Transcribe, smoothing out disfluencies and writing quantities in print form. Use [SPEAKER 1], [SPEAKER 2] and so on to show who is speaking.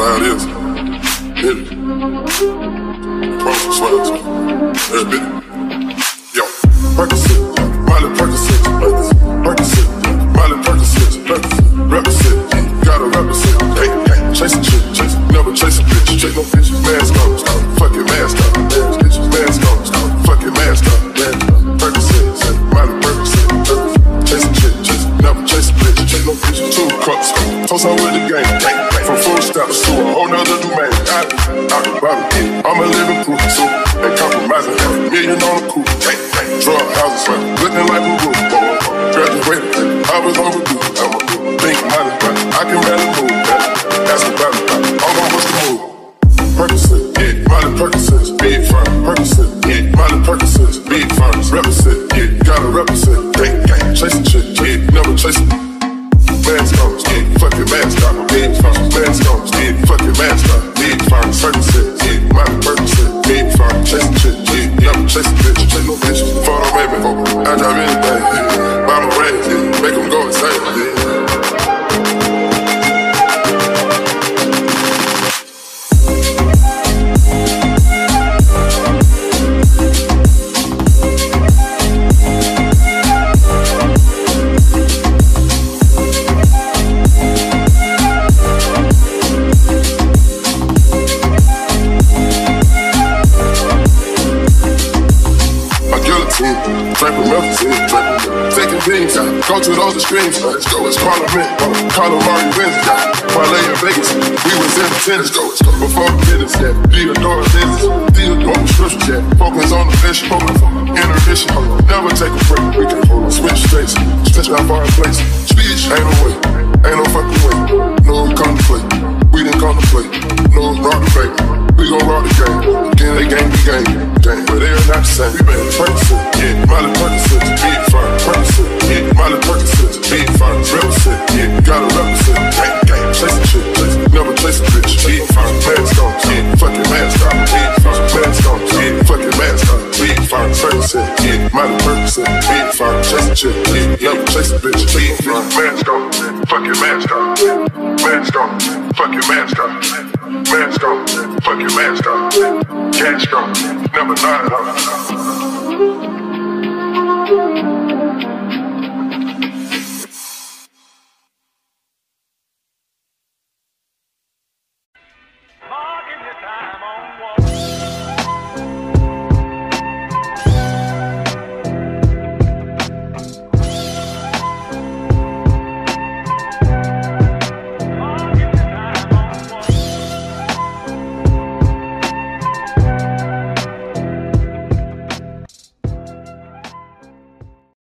[SPEAKER 1] how it is. Hit it. Promise sweats. Hit it. Yo, Percocet, Miley Percocet, Percocet, Miley Percocet, represent, gotta represent. Hey, hey, chase a chick, chase, never chase a bitch, chase no bitch. Mask on, fucking mask on, mask on, fucking mask on. Percocet, Miley Percocet, chase a chick, chase, never chase a bitch, chase no bitch. 2 cups, toast on with the game, from full steps to a whole nother domain. I'm a living proof, so ain't compromising. $1 million on the coupe, drug houses, looking like a roof. Graduated, I was overdue. I'm a big money, I can barely move. Ask about it, I'm gon' push the move. Percocet, yeah, Miley Percocet, big firm. Percocet, yeah, Miley Percocet, big firms. Represent, yeah, gotta represent. Gang, chase a chick, yeah, never chase a mask on, yeah, fucking mask on, big firms. Mask on, yeah, fucking mask on, big firms. Percocet, yeah, Miley Percocet, big firm. Chase a chick, yeah, never chase a bitch, chase no bitch. Photo baby, I drive anything, yeah. Buy my rings, yeah, make them go insane, yeah. Trapping represent, taking beans, go to those extremes. Let's go, it's Parliament, call them Marty wins. Parlay in Vegas, we was in the tennis. Before the business, yeah, Theodore business, Theodore scriptures, yeah. Focus on the mission, intermission, never take a break. We can switch states, stretch out far in place. Speech ain't no way, ain't no fucking way. No contemplate, we didn't contemplate. No rock the fake, we gon' rock the game. Again, they gang, we gang, but they're not the same. We been Percocet, yeah, Miley Percocet, big firm. Percocet, yeah, Miley Percocet, big firm. Represent, yeah, gotta represent. Gang, chase a chick, never chase a bitch. Big firm, mask on, yeah, fucking mask on. Big firm, mask on, yeah, fucking mask on. Big firm, Percocet, yeah, Miley Percocet, big firm. Chase a chick, yeah, never chase a bitch. Big firm, mask on, fucking mask on. Mask on, fucking mask on. Mask on, fucking mask on. Cash on, never lie on.